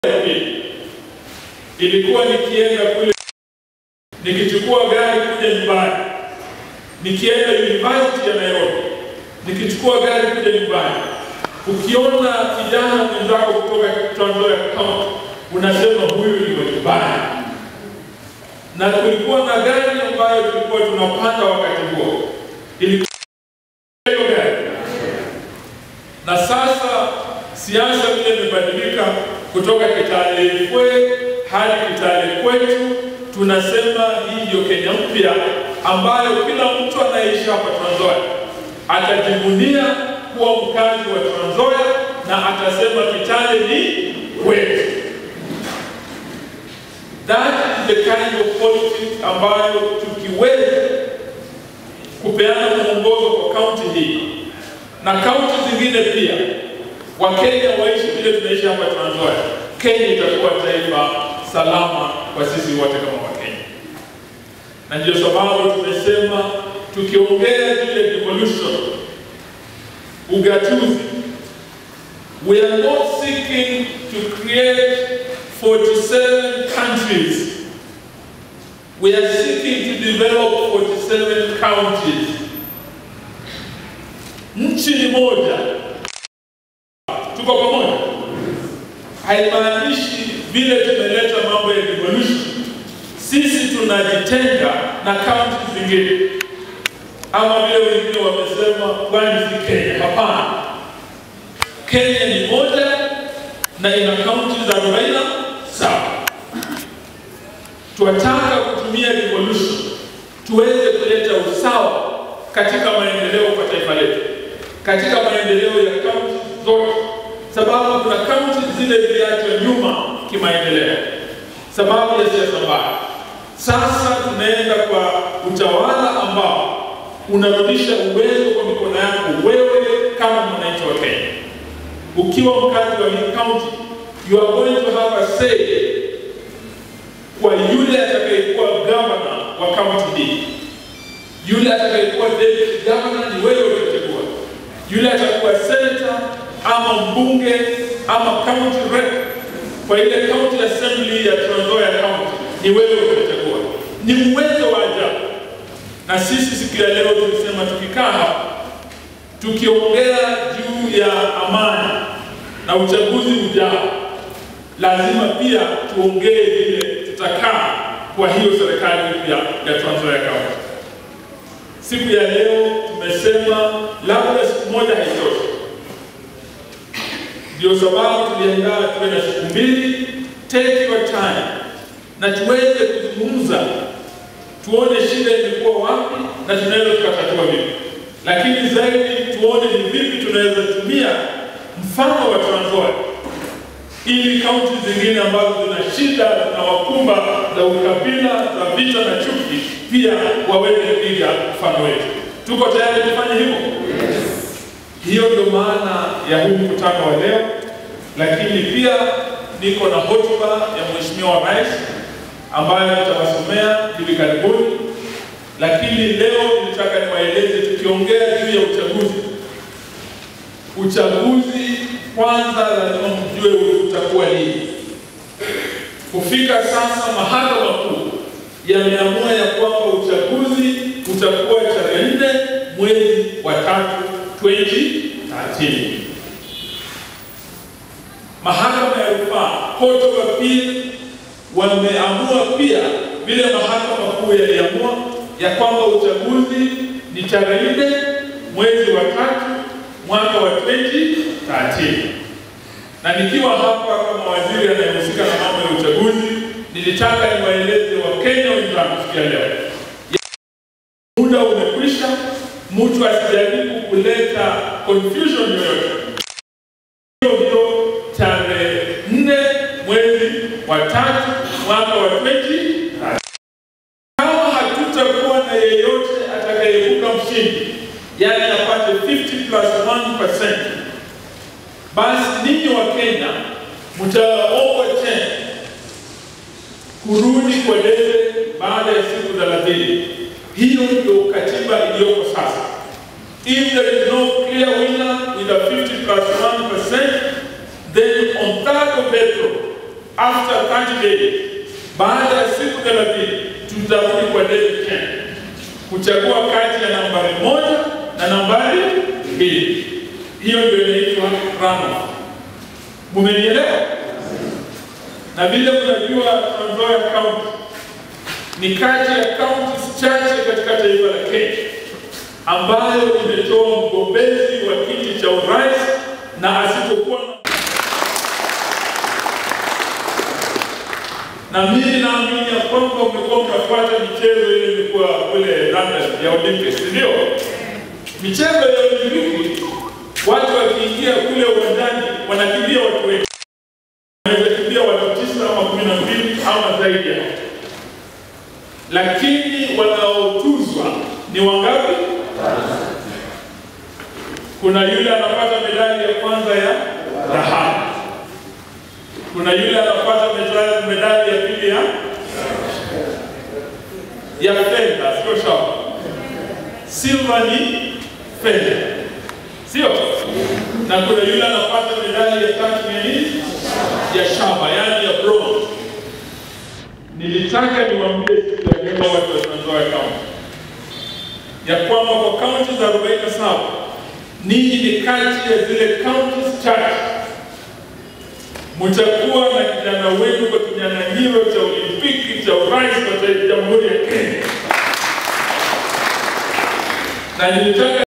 ilikuwa nikienda kule, nikichukua gari kuja nyumbani, nikienda University ya Nairobi, nikichukua gari kuja nyumbani, ukiona kijana mwenzako kutoka Trans Nzoia County, unasema huyu ni wa nyumbani. Na kulikuwa na gari ambayo tulikuwa tunapanda wakati huo, ilikuwa gari. Na sasa siasa vile imebadilika kutoka Kitale hadi Kitale kwetu, tunasema hii ndio Kenya mpya ambayo kila mtu anaishi hapa Trans Nzoia atajivunia kuwa mkazi wa Trans Nzoia na atasema Kitale ni kwetu. That is the kind of politics ambayo tukiweza kupeana mwongozo kwa kaunti hii na kaunti zingine pia, Wakenya waishi vile tunaishi hapa Trans Nzoia, Kenya itakuwa taifa salama kwa sisi wote kama Wakenya. Na ndio sababu tumesema tukiongea juu ya devolution, ugatuzi, we are not seeking to create 47 countries. We are seeking to develop 47 counties. Nchi ni moja. Tuko pamoja? Haimaanishi vile tumeleta mambo ya devolution, sisi tunajitenga na kaunti zingine. Ama vile wengine wamesema kwani si Kenya. Hapana. Kenya ni moja na ina kaunti za 47. Tunataka kutumia devolution tuweze kuleta usawa katika maendeleo kwa taifa letu, katika maendeleo ya kaunti zote, sababu kuna kaunti zile ziliachwa nyuma kimaendeleo sababu ya siasa mbaya. Sasa tunaenda kwa utawala ambao unarudisha uwezo kwa mikono yako wewe kama mwananchi wa Kenya. Ukiwa mkazi wa hii county, you are going to have a say kwa yule atakayekuwa governor wa county hii. Yule atakayekuwa deputy governor ni wewe utachagua. Yule atakuwa senator ama mbunge ama county rep kwa ile county assembly ya Trans Nzoia County ni wewe utachagua. Ni uwezo wa ajabu. Na sisi siku ya leo tulisema tukikaa hapa tukiongea juu ya amani na uchaguzi ujao, lazima pia tuongee vile tutakaa kwa hiyo serikali mpya ya Trans Nzoia County. Siku ya leo tumesema labda siku moja haitoshi. Ndio sababu tuliandaa tuwe na siku mbili, take your time, na tuweze kuzungumza, tuone shida imekuwa wapi na tunaweza tukatatua vipi. Lakini zaidi tuone ni vipi tunaweza tumia mfano wa Trans Nzoia ili kaunti zingine ambazo zina shida na wakumba za ukabila, za vita na chuki pia waweze kuiga mfano wetu. Tuko tayari kufanya hivyo? Yes. Hiyo ndio maana ya huu mkutano wa leo, lakini pia niko na hotuba ya Mheshimiwa Rais ambayo nitawasomea hivi karibuni. Lakini leo nitaka niwaeleze tukiongea juu ya uchaguzi. Uchaguzi kwanza lazima mjue utakuwa nini. Kufika sasa mahakama kuu yameamua ya kwamba uchaguzi utakuwa tarehe 4 mwezi wa 3 2013. Mahakama ya rufaa, Court of Appeal, wameamua pia vile mahakama kuu yaliamua ya kwamba uchaguzi ni tarehe 4 mwezi wa 3 mwaka wa 2013. Na nikiwa hapa kama waziri anayehusika na mambo ya uchaguzi, nilitaka niwaeleze Wakenya wenzangu siku ya leo. Muda umekwisha, mtu asijaribu kuleta confusion yoyote. Hiyo tarehe 4 mwezi wa 3 mwaka wa 2013. Kama hatutakuwa na yeyote atakayevuka mshindi, yani apate 50+1%, basi ninyi wa Kenya mtaomba tena kurudi kwa debe baada ya siku 30. Hiyo ndio katiba iliyoko sasa. If there is no clear winner with a 50+1%, then on 3rd of April after 30 days, baada ya siku 30, tutarudi kwa David Ken kuchagua kati ya nambari 1 na nambari 2. Hiyo ndio inaitwa runoff. Mumenielewa? Na vile mnajua Trans Nzoia County ni kati ya counties chache katika taifa la Kenya ambayo imetoa mgombezi wa kiti cha urais na asipokuwa na mimi naamini ya kwamba umekuwa mnafuata michezo ile ilikuwa kule London ya Olympics, ndio? Michezo ya Olympics, watu wakiingia kule uwanjani wanakimbia watu wengi. Wanaweza kimbia watu 9 ama 12 ama zaidi ya. Lakini wanaotuzwa ni wangapi? Kuna yule anapata medali ya kwanza ya dhahabu. Kuna yule anapata medali ya pili ya fedha, sio shaba. Silver ni fedha, sio? Na kuna yule anapata medali ya tatu ya shaba, yani ya bronze. Nilitaka niwaambie kwa watu wa Trans Nzoia County ya kwamba kwa county za 47 ninyi ni kati ya zile counties chache mtakuwa na kijana wenu kwa kinyang'anyiro cha Olimpiki cha urais wa Jamhuri ya Kenya. Na nilitaka